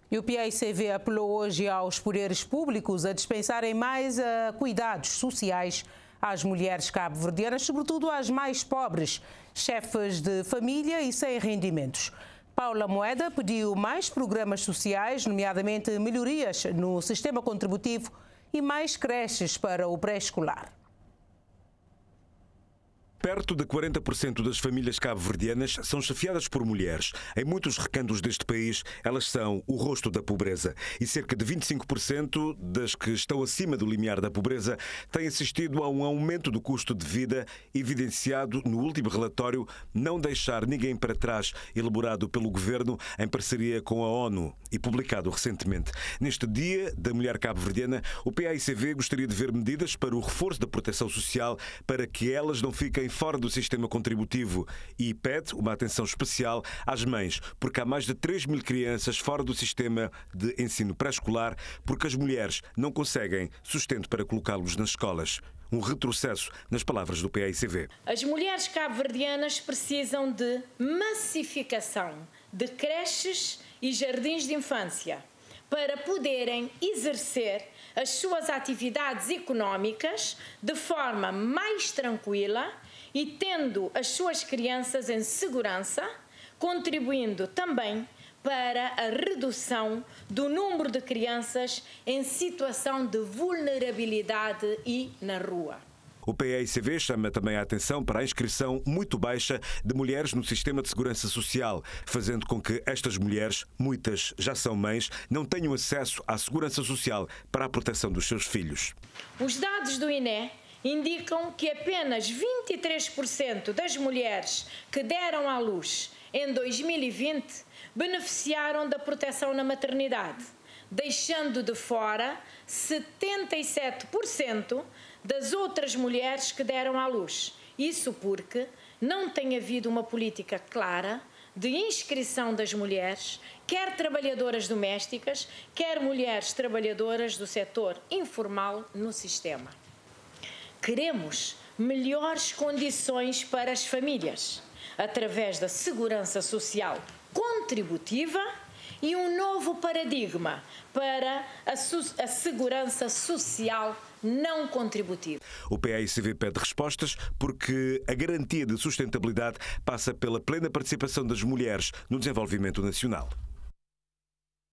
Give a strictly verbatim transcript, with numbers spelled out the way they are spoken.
E o P A I C V apelou hoje aos poderes públicos a dispensarem mais uh, cuidados sociais às mulheres cabo-verdianas, sobretudo às mais pobres, chefes de família e sem rendimentos. Paula Moeda pediu mais programas sociais, nomeadamente melhorias no sistema contributivo e mais creches para o pré-escolar. Perto de quarenta por cento das famílias cabo-verdianas são chefiadas por mulheres. Em muitos recantos deste país, elas são o rosto da pobreza. E cerca de vinte e cinco por cento das que estão acima do limiar da pobreza têm assistido a um aumento do custo de vida, evidenciado no último relatório Não Deixar Ninguém para Trás, elaborado pelo Governo em parceria com a ONU e publicado recentemente. Neste Dia da Mulher Cabo-Verdiana, o P A I C V gostaria de ver medidas para o reforço da proteção social para que elas não fiquem fora do sistema contributivo e pede uma atenção especial às mães, porque há mais de três mil crianças fora do sistema de ensino pré-escolar porque as mulheres não conseguem sustento para colocá-los nas escolas. Um retrocesso, nas palavras do P A I C V. As mulheres cabo-verdianas precisam de massificação de creches e jardins de infância para poderem exercer as suas atividades económicas de forma mais tranquila e tendo as suas crianças em segurança, contribuindo também para a redução do número de crianças em situação de vulnerabilidade e na rua. O P A I C V chama também a atenção para a inscrição muito baixa de mulheres no sistema de segurança social, fazendo com que estas mulheres, muitas já são mães, não tenham acesso à segurança social para a proteção dos seus filhos. Os dados do I N E indicam que apenas vinte e três por cento das mulheres que deram à luz em dois mil e vinte beneficiaram da proteção na maternidade, deixando de fora setenta e sete por cento das outras mulheres que deram à luz. Isso porque não tem havido uma política clara de inscrição das mulheres, quer trabalhadoras domésticas, quer mulheres trabalhadoras do setor informal no sistema. Queremos melhores condições para as famílias, através da segurança social contributiva e um novo paradigma para a, a segurança social não contributiva. O P A I C V pede respostas porque a garantia de sustentabilidade passa pela plena participação das mulheres no desenvolvimento nacional.